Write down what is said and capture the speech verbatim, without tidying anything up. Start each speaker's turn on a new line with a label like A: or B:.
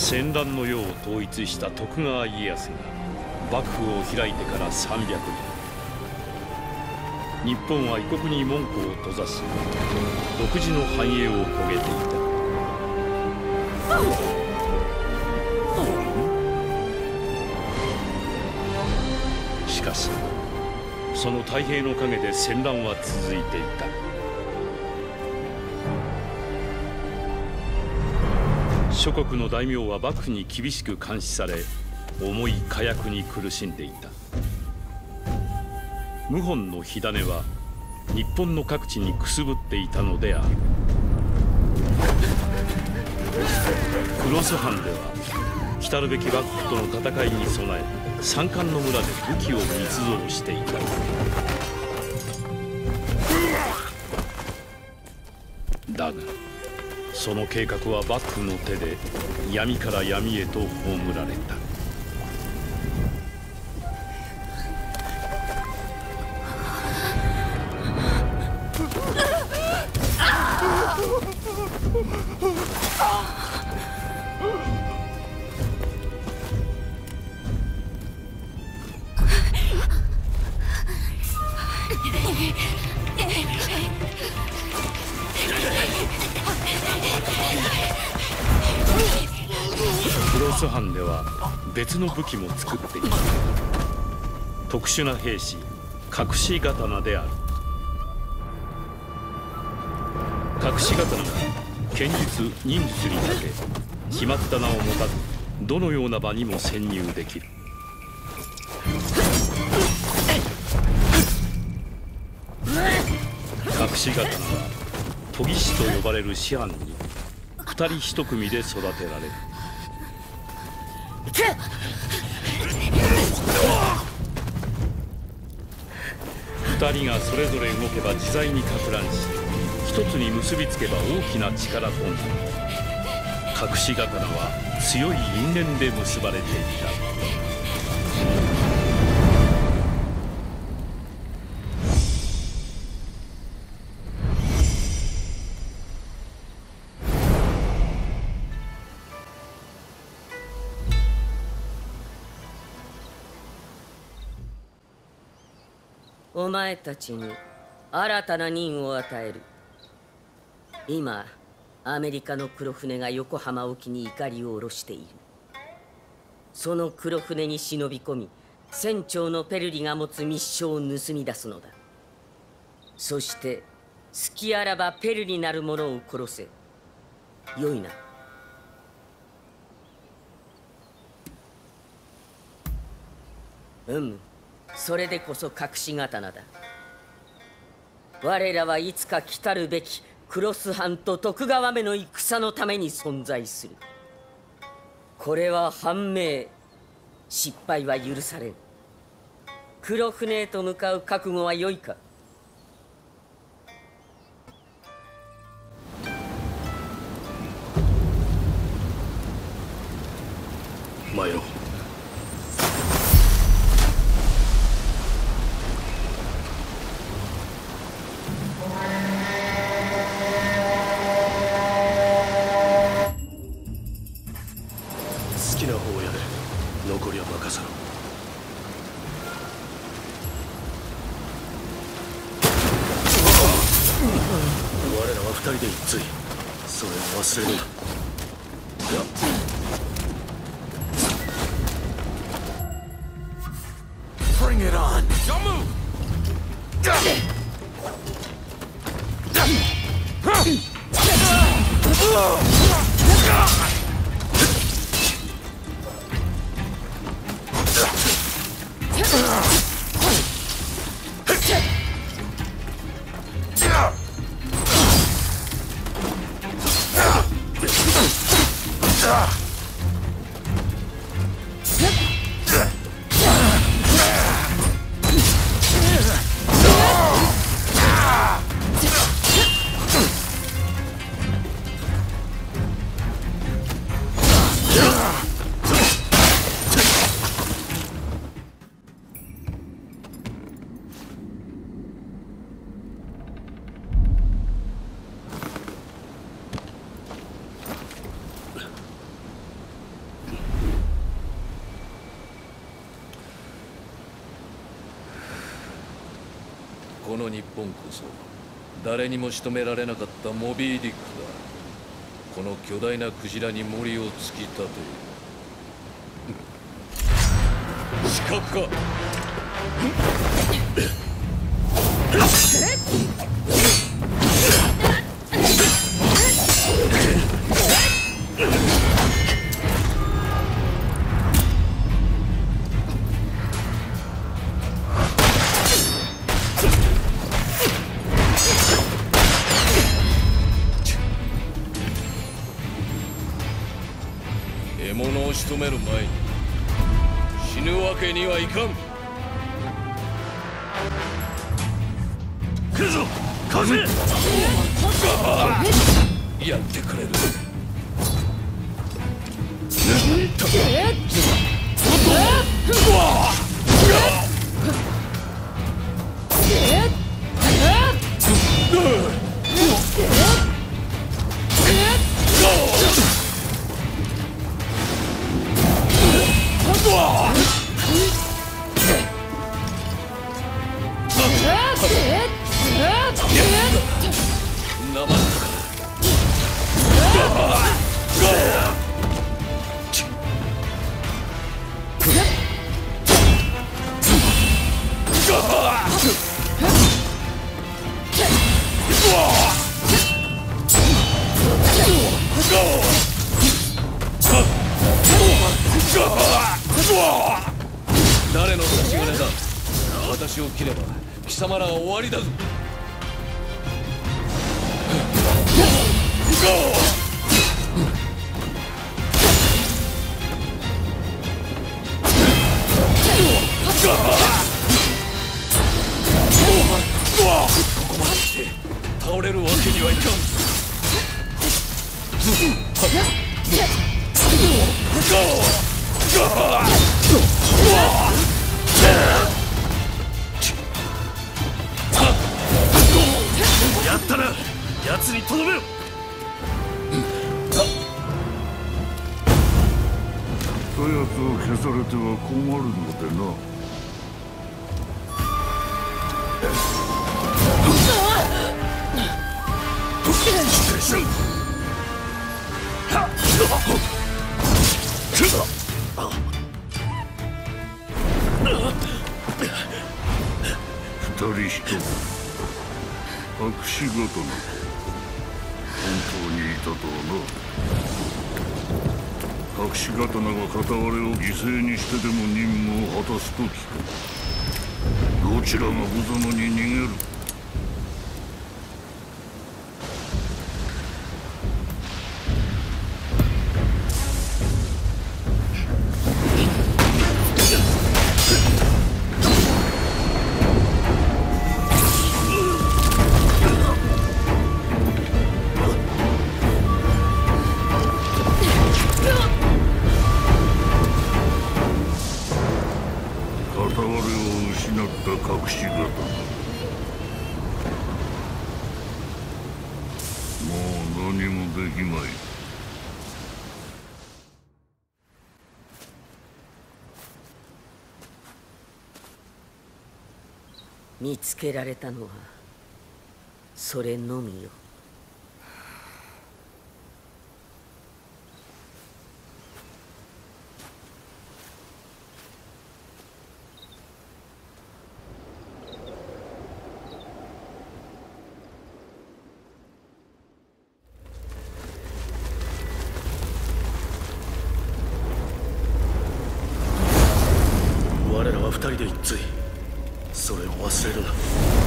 A: 戦乱の世を統一した徳川家康が幕府を開いてからさんびゃくねん、日本は異国に門戸を閉ざし独自の繁栄を遂げていた。しかしその太平の陰で戦乱は続いていた。諸国の大名は幕府に厳しく監視され、重い火薬に苦しんでいた。謀反の火種は日本の各地にくすぶっていたのである。黒須藩では来るべき幕府との戦いに備え、山間の村で武器を密造していた。だがその計画は幕府の手で闇から闇へと葬られた。黒須藩では別の武器も作っていた。特殊な兵士、隠し刀である。隠し刀は剣術、忍術に長け、決まった名を持たずどのような場にも潜入できる。隠し刀は研ぎ師と呼ばれる師範に二人一組で育てられる。二人がそれぞれ動けば自在にかく乱し、一つに結びつけば大きな力となる。隠し刀は強い因縁で結ばれていた。
B: お前たちに新たな任を与える。今アメリカの黒船が横浜沖に怒りを下ろしている。その黒船に忍び込み、船長のペルリが持つ密書を盗み出すのだ。そして隙あらばペルリなる者を殺せ。よいな。うむ、それでこそ隠し刀だ。我らはいつか来るべき黒須藩と徳川目の戦のために存在する。これは判明、失敗は許されん。黒船へと向かう覚悟は良いか。
A: 参ろう。
C: 残りは任せろ。我らは二人で一対。それを忘れるな。Bring it on! Don't move!
D: この日本こそ誰にも仕留められなかったモビー・ディックだ。この巨大なクジラに森を突き立て死角か。獲物を仕留める前に死ぬわけにはいかん。
C: 来るぞ風。
D: やってくれる。誰の差し金だ。私を切れば貴様らは終わりだぞ。ここまで来て倒れるわけにはいかん。
C: やったな。奴にとどめろ。
E: そやつを消されては困るのでな。二人一組隠し刀、本当にいたとはな。隠し刀が片割れを犠牲にしてでも任務を果たすと聞く。どちらが無様に逃げる。片割れを失った隠し刀、もう何もできまい。
B: 見つけられたのはそれのみよ。
C: 我らは二人で一対。それを忘れるな。